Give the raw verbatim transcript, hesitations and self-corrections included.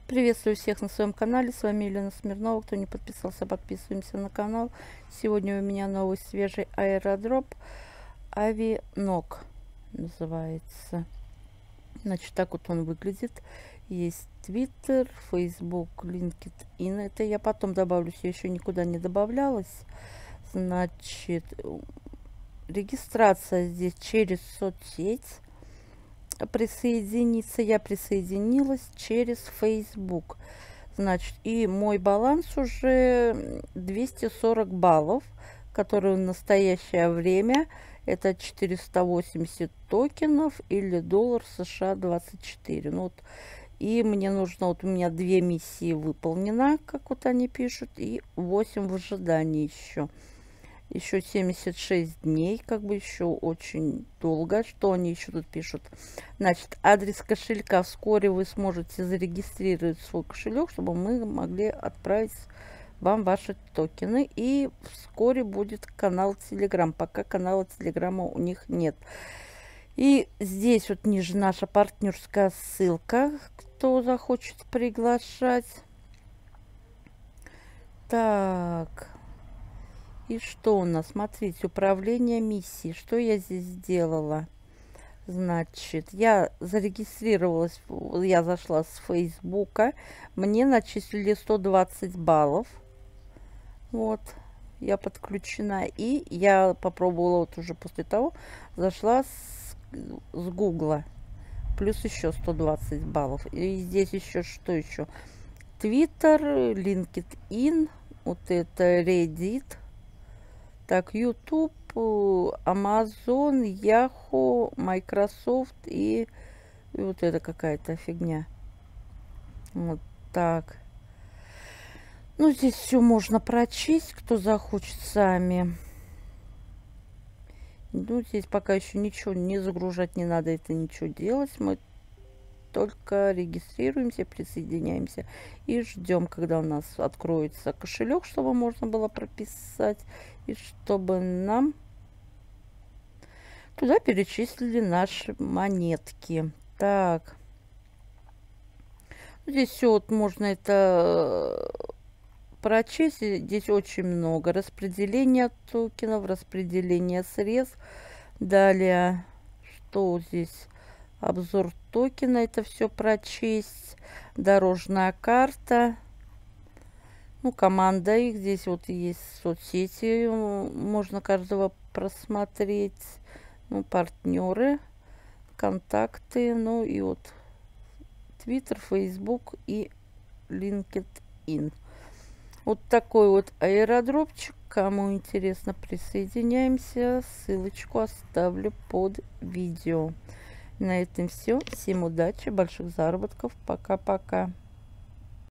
Приветствую всех на своем канале. С вами Елена Смирнова. Кто не подписался, подписываемся на канал. Сегодня у меня новый свежий аэродроп. Авинок называется. Значит, так вот он выглядит. Есть Twitter, Facebook, LinkedIn. Это я потом добавлюсь. Я еще никуда не добавлялась. Значит, регистрация здесь через соцсеть. Присоединиться я присоединилась через Facebook. Значит, и мой баланс уже двести сорок баллов, которые в настоящее время это четыреста восемьдесят токенов или доллар США двадцать четыре. Ну, вот, и мне нужно, вот у меня две миссии выполнено, как вот они пишут, и восемь в ожидании еще. Еще семьдесят шесть дней, как бы еще очень долго. Что они еще тут пишут? Значит, адрес кошелька. Вскоре вы сможете зарегистрировать свой кошелек, чтобы мы могли отправить вам ваши токены. И вскоре будет канал Telegram. Пока канала Телеграма у них нет. И здесь вот ниже наша партнерская ссылка, кто захочет приглашать. Так... И что у нас? Смотрите, управление миссией. Что я здесь сделала? Значит, я зарегистрировалась, я зашла с Фейсбука. Мне начислили сто двадцать баллов. Вот, я подключена. И я попробовала вот уже после того, зашла с, с Гугла. Плюс еще сто двадцать баллов. И здесь еще что еще? Twitter, LinkedIn, вот это Reddit. Так, YouTube, Amazon, Yahoo, Microsoft и, и вот это какая-то фигня. Вот так. Ну, здесь все можно прочесть, кто захочет сами. Ну, здесь пока еще ничего не загружать не надо, это ничего делать. Мы только регистрируемся, присоединяемся и ждем, когда у нас откроется кошелек, чтобы можно было прописать и чтобы нам туда перечислили наши монетки. Так, здесь все вот можно это прочесть. Здесь очень много распределения токенов, распределения средств. Далее, что здесь? Обзор токена, это все прочесть. Дорожная карта. Ну, команда их. Здесь вот есть соцсети. Можно каждого просмотреть. Ну, партнеры, контакты. Ну, и вот Twitter, Facebook и LinkedIn. Вот такой вот аэродропчик. Кому интересно, присоединяемся. Ссылочку оставлю под видео. На этом все. Всем удачи, больших заработков. Пока-пока.